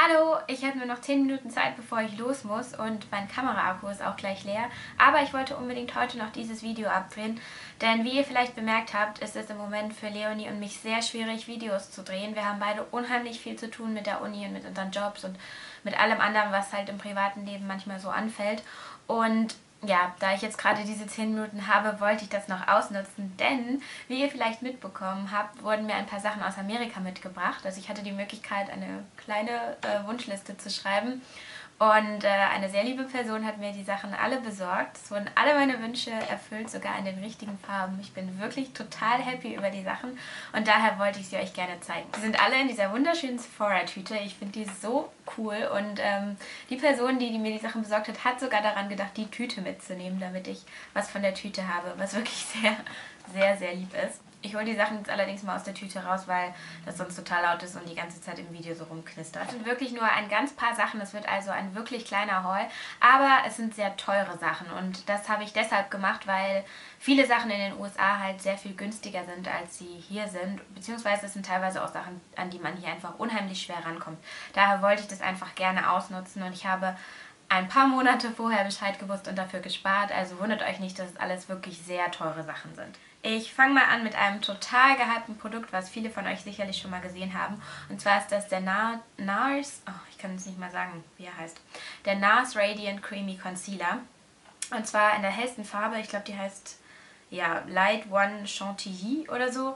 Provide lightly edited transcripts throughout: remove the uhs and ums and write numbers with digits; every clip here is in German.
Hallo, ich habe nur noch 10 Minuten Zeit, bevor ich los muss und mein Kameraakku ist auch gleich leer. Aber ich wollte unbedingt heute noch dieses Video abdrehen, denn wie ihr vielleicht bemerkt habt, ist es im Moment für Leonie und mich sehr schwierig, Videos zu drehen. Wir haben beide unheimlich viel zu tun mit der Uni und mit unseren Jobs und mit allem anderen, was halt im privaten Leben manchmal so anfällt. Und ja, da ich jetzt gerade diese 10 Minuten habe, wollte ich das noch ausnutzen, denn, wie ihr vielleicht mitbekommen habt, wurden mir ein paar Sachen aus Amerika mitgebracht. Also ich hatte die Möglichkeit, eine kleine Wunschliste zu schreiben und eine sehr liebe Person hat mir die Sachen alle besorgt. Es wurden alle meine Wünsche erfüllt, sogar in den richtigen Farben. Ich bin wirklich total happy über die Sachen und daher wollte ich sie euch gerne zeigen. Sie sind alle in dieser wunderschönen Sephora-Tüte. Ich finde die so cool und die Person, die mir die Sachen besorgt hat, hat sogar daran gedacht, die Tüte mitzunehmen, damit ich was von der Tüte habe, was wirklich sehr, sehr, sehr lieb ist. Ich hole die Sachen jetzt allerdings mal aus der Tüte raus, weil das sonst total laut ist und die ganze Zeit im Video so rumknistert. Es sind wirklich nur ein ganz paar Sachen, es wird also ein wirklich kleiner Haul, aber es sind sehr teure Sachen und das habe ich deshalb gemacht, weil viele Sachen in den USA halt sehr viel günstiger sind, als sie hier sind, beziehungsweise es sind teilweise auch Sachen, an die man hier einfach unheimlich schwer rankommt. Daher wollte ich das einfach gerne ausnutzen und ich habe ein paar Monate vorher Bescheid gewusst und dafür gespart, also wundert euch nicht, dass es alles wirklich sehr teure Sachen sind. Ich fange mal an mit einem total gehypten Produkt, was viele von euch sicherlich schon mal gesehen haben. Und zwar ist das der NARS, ich kann es nicht mal sagen, wie er heißt, der NARS Radiant Creamy Concealer. Und zwar in der hellsten Farbe, ich glaube die heißt ja Light One Chantilly oder so.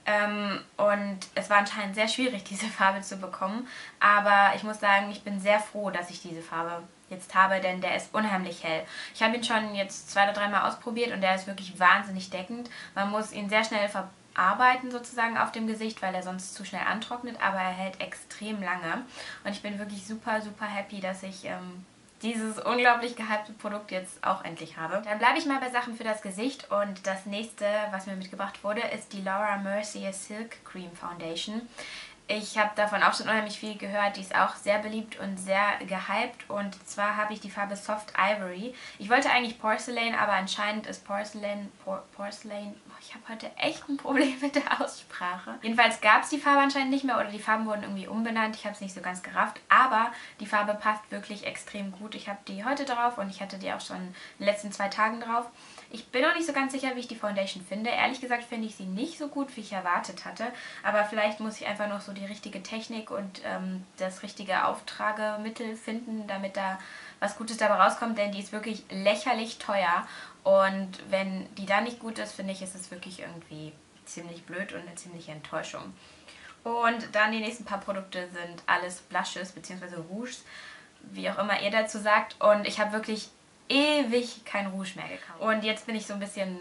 Und es war anscheinend sehr schwierig, diese Farbe zu bekommen. Aber ich muss sagen, ich bin sehr froh, dass ich diese Farbe jetzt habe, denn der ist unheimlich hell. Ich habe ihn schon jetzt 2 oder 3 Mal ausprobiert und der ist wirklich wahnsinnig deckend. Man muss ihn sehr schnell verarbeiten sozusagen auf dem Gesicht, weil er sonst zu schnell antrocknet, aber er hält extrem lange. Und ich bin wirklich super, super happy, dass ich dieses unglaublich gehypte Produkt jetzt auch endlich habe. Dann bleibe ich mal bei Sachen für das Gesicht und das nächste, was mir mitgebracht wurde, ist die Laura Mercier Silk Cream Foundation. Ich habe davon auch schon unheimlich viel gehört, die ist auch sehr beliebt und sehr gehypt und zwar habe ich die Farbe Soft Ivory. Ich wollte eigentlich Porcelain, aber anscheinend ist Porcelain, ich habe heute echt ein Problem mit der Aussprache. Jedenfalls gab es die Farbe anscheinend nicht mehr oder die Farben wurden irgendwie umbenannt, ich habe es nicht so ganz gerafft, aber die Farbe passt wirklich extrem gut. Ich habe die heute drauf und ich hatte die auch schon in den letzten 2 Tagen drauf. Ich bin noch nicht so ganz sicher, wie ich die Foundation finde. Ehrlich gesagt finde ich sie nicht so gut, wie ich erwartet hatte. Aber vielleicht muss ich einfach noch so die richtige Technik und das richtige Auftragemittel finden, damit da was Gutes dabei rauskommt. Denn die ist wirklich lächerlich teuer. Und wenn die da nicht gut ist, finde ich, ist es wirklich irgendwie ziemlich blöd und eine ziemliche Enttäuschung. Und dann die nächsten paar Produkte sind alles Blushes bzw. Rouges, wie auch immer ihr dazu sagt. Und ich habe wirklich ewig kein Rouge mehr gekauft. Und jetzt bin ich so ein bisschen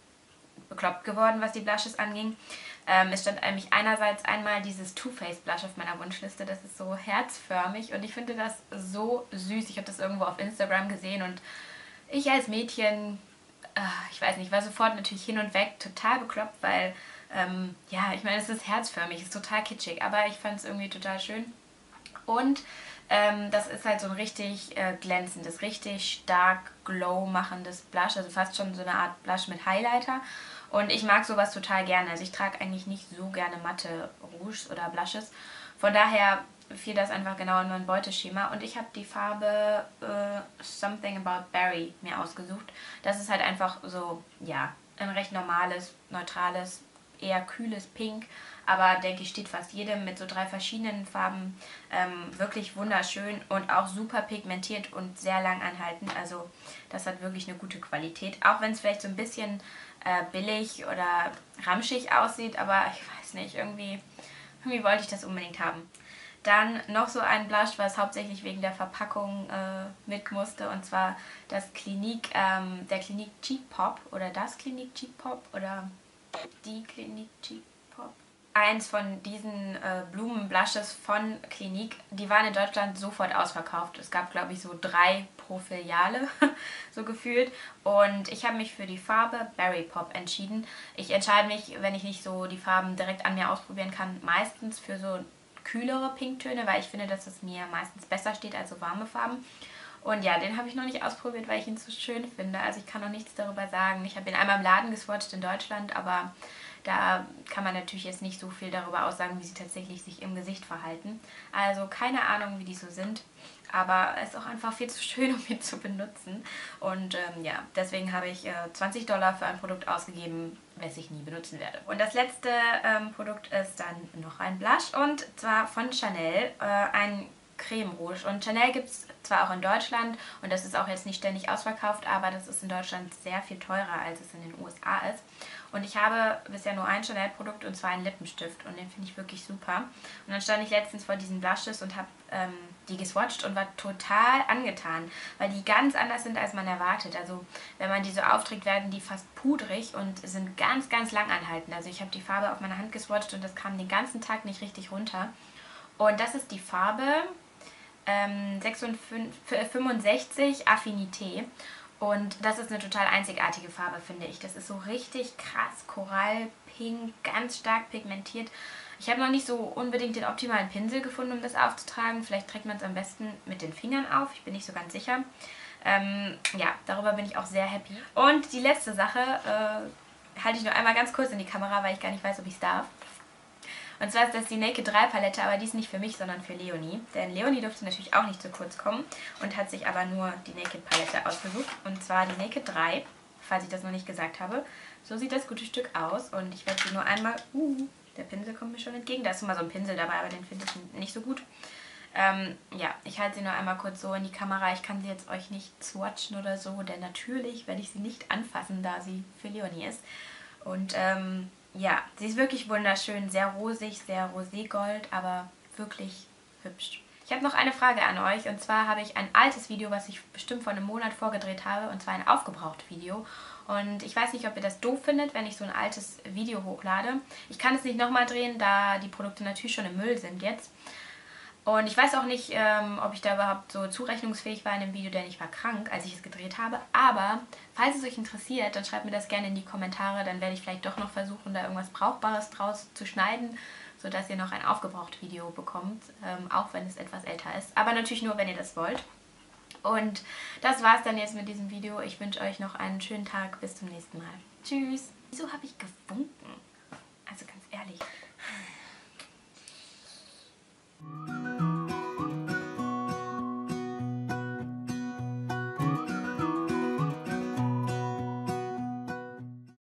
bekloppt geworden, was die Blushes anging. Es stand nämlich einerseits einmal dieses Too Faced Blush auf meiner Wunschliste. Das ist so herzförmig und ich finde das so süß. Ich habe das irgendwo auf Instagram gesehen und ich als Mädchen, ich weiß nicht, war sofort natürlich hin und weg, total bekloppt, weil, ja, ich meine, es ist herzförmig, es ist total kitschig, aber ich fand es irgendwie total schön. Und das ist halt so ein richtig glänzendes, richtig stark glow machendes Blush, also fast schon so eine Art Blush mit Highlighter. Und ich mag sowas total gerne. Also ich trage eigentlich nicht so gerne matte Rouges oder Blushes. Von daher fiel das einfach genau in mein Beuteschema. Und ich habe die Farbe Something About Berry mir ausgesucht. Das ist halt einfach so, ja, ein recht normales, neutrales, eher kühles Pink, aber denke ich, steht fast jedem mit so 3 verschiedenen Farben wirklich wunderschön und auch super pigmentiert und sehr lang anhaltend. Also das hat wirklich eine gute Qualität, auch wenn es vielleicht so ein bisschen billig oder ramschig aussieht, aber ich weiß nicht, irgendwie wollte ich das unbedingt haben. Dann noch so ein Blush, was hauptsächlich wegen der Verpackung mit musste, und zwar das Clinique, der Clinique Cheek Pop oder das Clinique Cheek Pop oder die Clinique Cheek Pop. Eins von diesen Blumenblushes von Clinique, die waren in Deutschland sofort ausverkauft. Es gab, glaube ich, so 3 pro Filiale, so gefühlt. Und ich habe mich für die Farbe Berry Pop entschieden. Ich entscheide mich, wenn ich nicht so die Farben direkt an mir ausprobieren kann, meistens für so kühlere Pinktöne, weil ich finde, dass es mir meistens besser steht als so warme Farben. Und ja, den habe ich noch nicht ausprobiert, weil ich ihn so schön finde. Also ich kann noch nichts darüber sagen. Ich habe ihn einmal im Laden geswatcht in Deutschland, aber Da kann man natürlich jetzt nicht so viel darüber aussagen, wie sie tatsächlich sich im Gesicht verhalten. Also keine Ahnung, wie die so sind. Aber es ist auch einfach viel zu schön, um ihn zu benutzen. Und ja, deswegen habe ich $20 für ein Produkt ausgegeben, was ich nie benutzen werde. Und das letzte Produkt ist dann noch ein Blush. Und zwar von Chanel, ein Creme Rouge. Und Chanel gibt es zwar auch in Deutschland und das ist auch jetzt nicht ständig ausverkauft, aber das ist in Deutschland sehr viel teurer, als es in den USA ist. Und ich habe bisher nur ein Chanel-Produkt und zwar einen Lippenstift und den finde ich wirklich super. Und dann stand ich letztens vor diesen Blushes und habe die geswatcht und war total angetan, weil die ganz anders sind, als man erwartet. Also wenn man die so aufträgt, werden die fast pudrig und sind ganz, ganz lang anhaltend. Also ich habe die Farbe auf meiner Hand geswatcht und das kam den ganzen Tag nicht richtig runter. Und das ist die Farbe 65 Affinité. Und das ist eine total einzigartige Farbe, finde ich. Das ist so richtig krass korallpink, ganz stark pigmentiert. Ich habe noch nicht so unbedingt den optimalen Pinsel gefunden, um das aufzutragen. Vielleicht trägt man es am besten mit den Fingern auf. Ich bin nicht so ganz sicher. Ja, darüber bin ich auch sehr happy. Und die letzte Sache halte ich noch einmal ganz kurz in die Kamera, weil ich gar nicht weiß, ob ich es darf. Und zwar ist das die Naked 3 Palette, aber die ist nicht für mich, sondern für Leonie. Denn Leonie durfte natürlich auch nicht zu kurz kommen und hat sich aber nur die Naked Palette ausgesucht. Und zwar die Naked 3, falls ich das noch nicht gesagt habe. So sieht das gute Stück aus und ich werde sie nur einmal... der Pinsel kommt mir schon entgegen. Da ist immer so ein Pinsel dabei, aber den finde ich nicht so gut. Ja, ich halte sie nur einmal kurz so in die Kamera. Ich kann sie jetzt euch nicht swatchen oder so, denn natürlich werde ich sie nicht anfassen, da sie für Leonie ist. Und ja, sie ist wirklich wunderschön, sehr rosig, sehr roségold, aber wirklich hübsch. Ich habe noch eine Frage an euch und zwar habe ich ein altes Video, was ich bestimmt vor einem Monat vorgedreht habe und zwar ein Aufgebraucht-Video. Und ich weiß nicht, ob ihr das doof findet, wenn ich so ein altes Video hochlade. Ich kann es nicht nochmal drehen, da die Produkte natürlich schon im Müll sind jetzt. Und ich weiß auch nicht, ob ich da überhaupt so zurechnungsfähig war in dem Video, denn ich war krank, als ich es gedreht habe. Aber falls es euch interessiert, dann schreibt mir das gerne in die Kommentare. Dann werde ich vielleicht doch noch versuchen, da irgendwas Brauchbares draus zu schneiden, sodass ihr noch ein Aufgebraucht-Video bekommt, auch wenn es etwas älter ist. Aber natürlich nur, wenn ihr das wollt. Und das war's dann jetzt mit diesem Video. Ich wünsche euch noch einen schönen Tag. Bis zum nächsten Mal. Tschüss. Wieso habe ich gewunken? Also ganz ehrlich.